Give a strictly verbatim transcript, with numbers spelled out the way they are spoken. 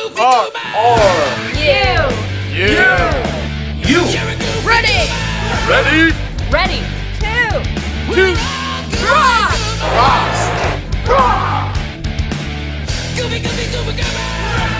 R. R. You. You. You. Ready. Ready? Ready. Two. Two. Rock. Rocks. Rock. Gooby, gooby, gooby, gooby.